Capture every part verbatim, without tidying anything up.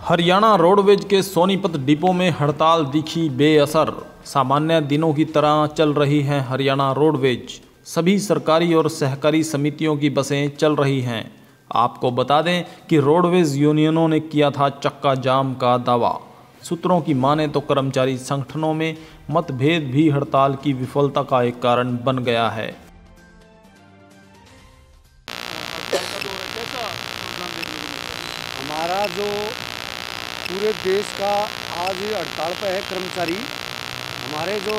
Haryana roadways के Sonipat depot में हड़ताल दिखी बेअसर। सामान्य दिनों की तरह चल रही है हरियाणा रोडवेज। सभी सरकारी और सहकारी समितियों की बसें चल रही हैं। आपको बता दें कि रोडवेज यूनियनों ने किया था चक्का जाम का दावा। सूत्रों की माने तो कर्मचारी संगठनों में मतभेद भी हड़ताल की विफलता का एक कारण बन गया है। हमारा जो पूरे देश का आज हड़ताल पर है कर्मचारी, हमारे जो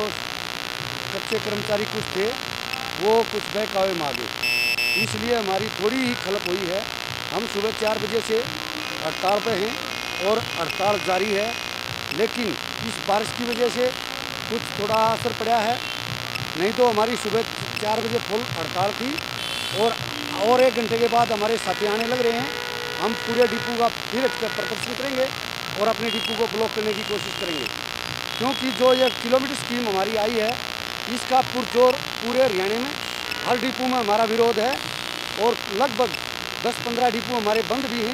कच्चे कर्मचारी कुछ थे वो कुछ बहकावे मांगे, इसलिए हमारी थोड़ी ही खलप हुई है। हम सुबह चार बजे से हड़ताल पर हैं और हड़ताल जारी है, लेकिन इस बारिश की वजह से कुछ थोड़ा असर पड़ा है। नहीं तो हमारी सुबह चार बजे फुल हड़ताल थी और और एक घंटे के बाद हमारे साथी आने लग रहे हैं। हम पूरे डिपो का फिर प्रदर्शन करेंगे और अपने डिपो को ब्लॉक करने की कोशिश करेंगे, क्योंकि जो ये किलोमीटर स्कीम हमारी आई है इसका पुरजोर पूरे हरियाणा में हर डिपो में हमारा विरोध है और लगभग दस पंद्रह डिपो हमारे बंद भी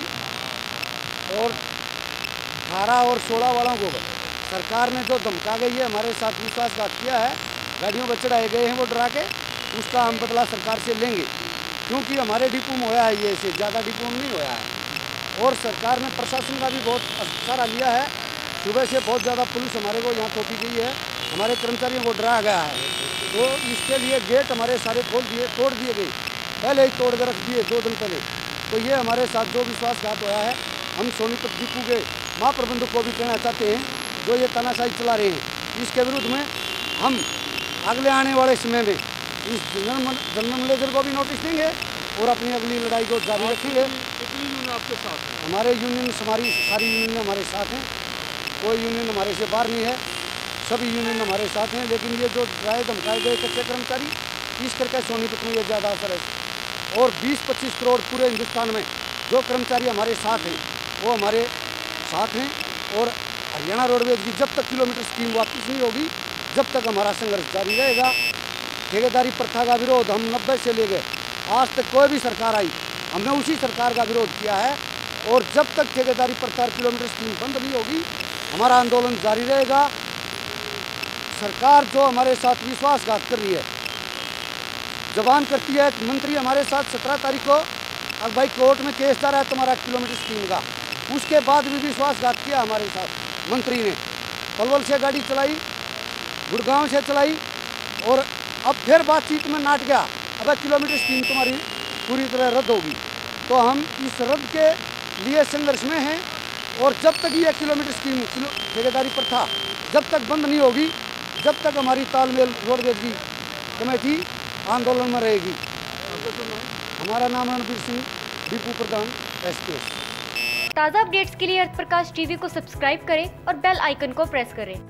हैं। और अठारह और सोलह वालों को सरकार ने जो धमका गई है, हमारे साथ विश्वासघात किया है, गाड़ियों पर चढ़ाए गए हैं वो डरा के, उसका हम बदला सरकार से लेंगे, क्योंकि हमारे डिपो में होया है ये से ज़्यादा डिपो में नहीं होया है। और सरकार ने प्रशासन का भी बहुत सहारा लिया है। सुबह से बहुत ज़्यादा पुलिस हमारे को यहाँ तोपी गई है, हमारे कर्मचारियों को डराया गया है। तो इसके लिए गेट हमारे सारे खोल दिए, तोड़ दिए गए, पहले ही तोड़ कर रख दिए दो दिन पहले। तो ये हमारे साथ जो विश्वासघात होया है, हम सोनीपत डिपो के महाप्रबंधक को भी कहना चाहते हैं जो ये तानाशाही चला रहे हैं, इसके विरुद्ध में हम अगले आने वाले समय में इस जनरल जनरल मैनेजर को भी नोटिस देंगे और अपनी अगली लड़ाई को जारी रखेंगे। कितनी यूनियन आपके साथ है? हमारे यूनियन हमारी सारी यूनियन हमारे साथ हैं, कोई यूनियन हमारे से बाहर नहीं है, सभी यूनियन हमारे साथ हैं। लेकिन ये जो डराए धमकाए गए कच्चे कर्मचारी, इस करके सोनीपत में ये ज़्यादा असर है। और बीस पच्चीस करोड़ पूरे हिंदुस्तान में जो कर्मचारी हमारे साथ हैं वो हमारे साथ हैं। और हरियाणा रोडवेज की जब तक किलोमीटर स्कीम वापस नहीं होगी, जब तक हमारा संघर्ष जारी रहेगा। ठेकेदारी प्रथा का विरोध हम नब्बे से ले गए आज तक कोई भी सरकार आई, हमने उसी सरकार का विरोध किया है। और जब तक ठेकेदारी प्रथा किलोमीटर स्कीम बंद नहीं होगी, हमारा आंदोलन जारी रहेगा। सरकार जो हमारे साथ विश्वासघात कर रही है, जबान करती है, मंत्री हमारे साथ सत्रह तारीख को अब भाई कोर्ट में केस जा रहा है तुम्हारा किलोमीटर स्कीम का, उसके बाद भी विश्वासघात किया हमारे साथ मंत्री ने। पलवल से गाड़ी चलाई, गुड़गांव से चलाई और अब फिर बातचीत में नाट गया, अब किलोमीटर स्कीम तुम्हारी पूरी तरह रद्द होगी। तो हम इस रद्द के लिए संघर्ष में हैं और जब तक ये किलोमीटर स्कीम ठेकेदारी प्रथा जब तक बंद नहीं होगी, जब तक हमारी तालमेल रोडवेज की कमेटी आंदोलन में रहेगी। हमारा नाम रणबीर सिंह, डिपो प्रधान एसपीएस। ताज़ा अपडेट्स के लिए अर्थ प्रकाश टीवी को सब्सक्राइब करें और बेल आइकन को प्रेस करें।